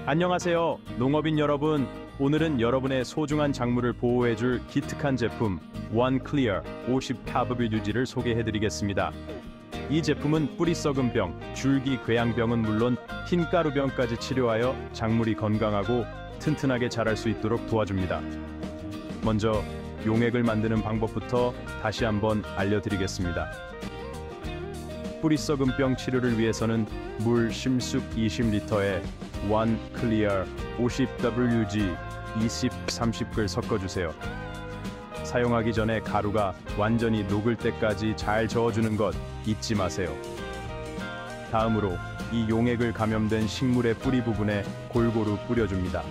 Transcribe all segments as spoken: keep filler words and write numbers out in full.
안녕하세요, 농업인 여러분. 오늘은 여러분의 소중한 작물을 보호해줄 기특한 제품 원클리어 오십 카브빌 유지를 소개해드리겠습니다. 이 제품은 뿌리 썩은 병, 줄기 궤양병은 물론 흰가루병까지 치료하여 작물이 건강하고 튼튼하게 자랄 수 있도록 도와줍니다. 먼저 용액을 만드는 방법부터 다시 한번 알려드리겠습니다. 뿌리 썩은 병 치료를 위해서는 물 심숙 이십 리터에 원클리어 오십 더블유지 이십, 삼십 글 섞어주세요. 사용하기 전에 가루가 완전히 녹을 때까지 잘 저어주는 것 잊지 마세요. 다음으로 이 용액을 감염된 식물의 뿌리 부분에 골고루 뿌려줍니다.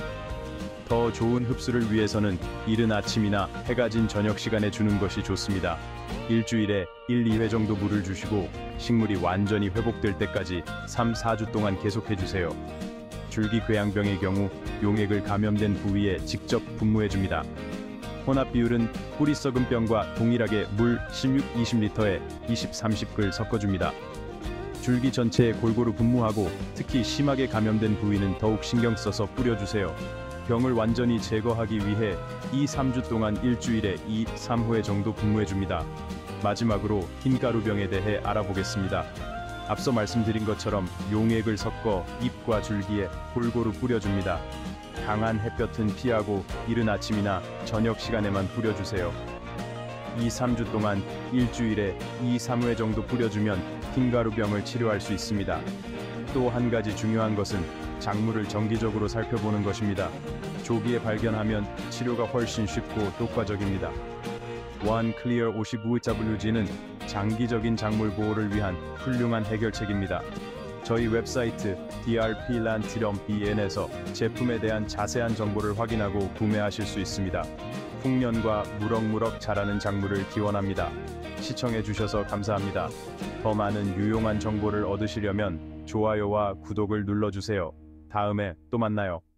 더 좋은 흡수를 위해서는 이른 아침이나 해가 진 저녁 시간에 주는 것이 좋습니다. 일주일에 일, 이 회 정도 물을 주시고 식물이 완전히 회복될 때까지 삼, 사 주 동안 계속해주세요. 줄기 궤양병의 경우 용액을 감염된 부위에 직접 분무해줍니다. 혼합 비율은 뿌리 썩은 병과 동일하게 물 십육, 이십 리터에 이십, 삼십 글 섞어줍니다. 줄기 전체에 골고루 분무하고 특히 심하게 감염된 부위는 더욱 신경 써서 뿌려주세요. 병을 완전히 제거하기 위해 이, 삼 주 동안 일주일에 이, 삼 회 정도 분무해줍니다. 마지막으로 흰가루병에 대해 알아보겠습니다. 앞서 말씀드린 것처럼 용액을 섞어 잎과 줄기에 골고루 뿌려줍니다. 강한 햇볕은 피하고 이른 아침이나 저녁 시간에만 뿌려주세요. 이, 삼 주 동안 일주일에 이, 삼 회 정도 뿌려주면 흰가루병을 치료할 수 있습니다. 또 한 가지 중요한 것은 작물을 정기적으로 살펴보는 것입니다. 조기에 발견하면 치료가 훨씬 쉽고 효과적입니다. 원클리어 오십오 더블유지는 장기적인 작물 보호를 위한 훌륭한 해결책입니다. 저희 웹사이트 디알피란 닷 비엔에서 제품에 대한 자세한 정보를 확인하고 구매하실 수 있습니다. 풍년과 무럭무럭 자라는 작물을 기원합니다. 시청해주셔서 감사합니다. 더 많은 유용한 정보를 얻으시려면 좋아요와 구독을 눌러주세요. 다음에 또 만나요.